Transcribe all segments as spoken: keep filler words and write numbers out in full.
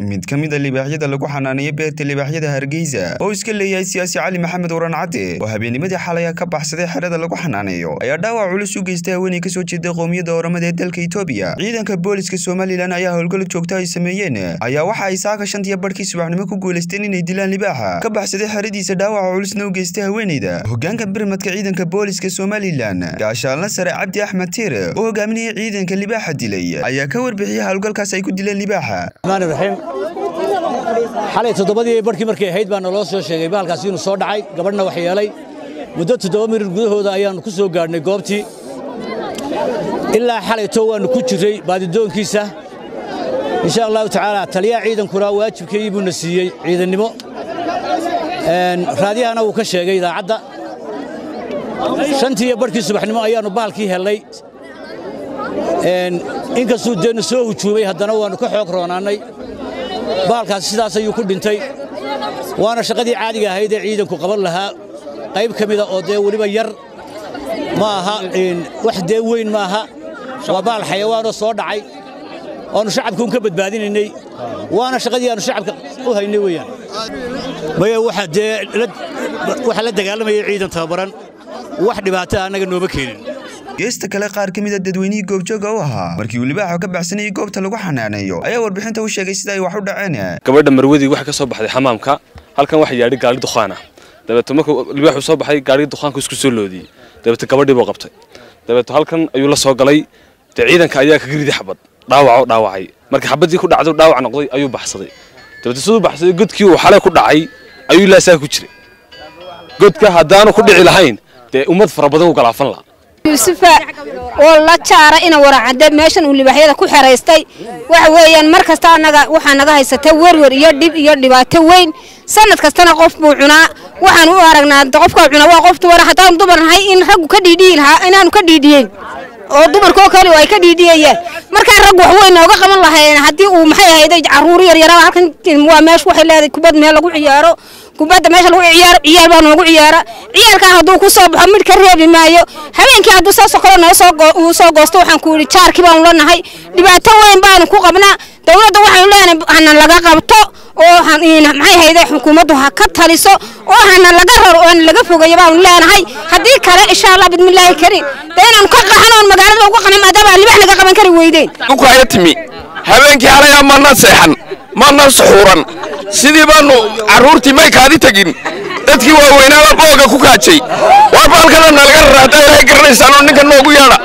mid ka mid ah libaaxyada lagu xanaaniyay beerta libaaxyada Hargeysa oo iska leeyahay siyaasi Cali Maxamed Waran Cade oo habeennimadii xalay ka baxsaday xerada lagu xanaaneeyo ayaa dhaawac culus u geystay haweeney ka soo jeeday qoomiyadda Oromada ee dalka Itoobiya. Ciidanka booliska Somaliland ayaa howlgal joogto ay sameeyeen ayaa waxa ay saaka shantii barkii subaxnimo ku guuleysteen inay dilaan libaaxa ka baxsaday xeradiisa dhaawac culusna u geystay haweeneyda. Hoggaanka birmadka ciidanka booliska Somaliland gaashaanle sare Cabdi Axmed Tiir oo hogaaminayay ciidanka libaaxa dilay ayaa ka warbixiyay howlgalkaas ay ku dileen libaaxa. xalay toddobadii barkii markay ahayd baa naloo soo sheegay bahalkaas inuu soo dhacay gabadhna wax yeelay muddo toddoba mirir gudahooda ayaanu ku soo gaarnay goobtii ilaa xalay too waanu ku jiray baadidoonkiisa insha Allah taala taliya ciidankuna waajibkii buu na siiyay ciidannimo een raadiyahana uu ka sheegay idaacadda shantii barkii subaxnimo ayaanu bahalkii helay een inkastoo deena soo hujuumay haddana waanu ka xoog roonaanay baalkaas sidaas ayuu ku dhintay waana shaqadii caadiga ahayd ee ciidanku qaban lahaa qayb kamid ah oo dee waliba yar ma aha in wax dee weyn ma aha waa baal xayawaan oo soo dhacay oo shacabku ka badbaadinay waana shaqadii aanu shacabka u haynay weeyaan maya waxa dee waxa la dagaalamay ciidan tababaran wax dhibaato anaga nooma keenin geesta kale qaar kamid ah dadweynaha goobjooga u ahaa markii uu libaaxu ka baxsanay goobta lagu xanaaneeyo ayaa warbixinta u sheegay sida ay wax u dhaceen. gabadha marwadii waxa ka soo baxday xamaamka halkan waxa yaadhi gaari duqaan ah dabeeto markuu libaaxu soo baxay gaari duqaanku isku soo loodiyay dabeeto gabadhii buu qabtay dabeeto halkan ayuu la soo galay ciidanka ayaa ka gariday xabad dhaawac dhaawacay markii xabadii ku dhacday dhaawac noqday ayuu baxsaday dabeeto sidoo baxsaday godkii uu xalay ku dhacay ayuu la saa ku jiray godka hadaanu ku dhici lahayn ee ummad fara badan u galaafan la yusufa oo la jaara ina waracade meeshan uu libaaxyada ku xareystay waxa weeyaan mar kasta anaga waxa naga haysata werwer iyo dib iyo dhibaato weyn sanad kastana qof buu cunaa waxaan u aragnaa qofka cunaa waa qof dumar haddaan dumarnahay in raggu ka dhiidhiin lahaa inaanu ka dhiidhiyeen oo dumarkoo kale ay ka dhiidhiyeen marka rag wax weyn uga qaban lahayn haddii uu maxay ahayd caruur yar yar halkan waa meesh waxay leedahay kubad meel lagu ciyaaro kubadda meesha lagu ciyaar ciyaar baan ugu ciyaara ciyaarka hadduu ku soo baxo mid ka reebi maayo habeenkii hadduu soo sokoro noo soo uu soo goosto waxaan ku yiri jaarkii baan leenahay dhibaato weyn baan ku qabnaa dawladda waxaan leenahay ana laga qabto oo maxay hayday xukuumaddu ha ka taliso oo ana laga raro oo laga fogeeyo baan leenahay haddii kale insha Allah bidmillaahi kariim deelan ka qaxano magaalada ugu qanam adaba libax laga qaban kari weydeen ku haytimi habeenkii halay ama naseexan ma nasuuran sidii baanu caruurtii may kaadi tagin dadkii waa weynaa booga ku kaajay war baalkana laga raada ilaahay garanaysan ninka noogu yeedha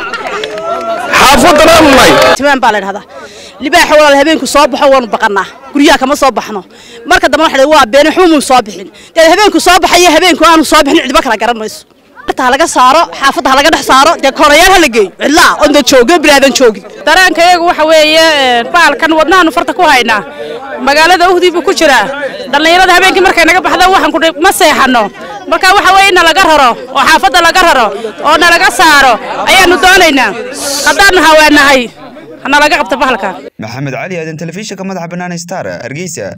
xaafadana may timaan baa la dhahdaa libaax walaal habeenku soo baxo waanu baqanaa guriyaha kama soo baxno marka dambe waxa waa been xumu soo bixin dad habeenku soo baxay habeenku aanu soo bixin cidba kala garanayso ta laga saaro xaafadda laga dhex saaro de korayaal hala geey cidla oo dad jooga bilaadan joogin dareenkaygu waxa weeye baalkan wadnaanu farta ku haynaa magaalada uhdiibu ku jira dhalinyarada habeenkii markay naga baxdo waxaan ku ma seexano marka waxa weeye in laga raro oo xaafadda laga raro oo laga saaro ayaanu doonaynaa haddaan hawaanahay hana laga qabto bahalka. Maxamed Cali aadan telefishinka madaxa bannaan Star Hargeysa.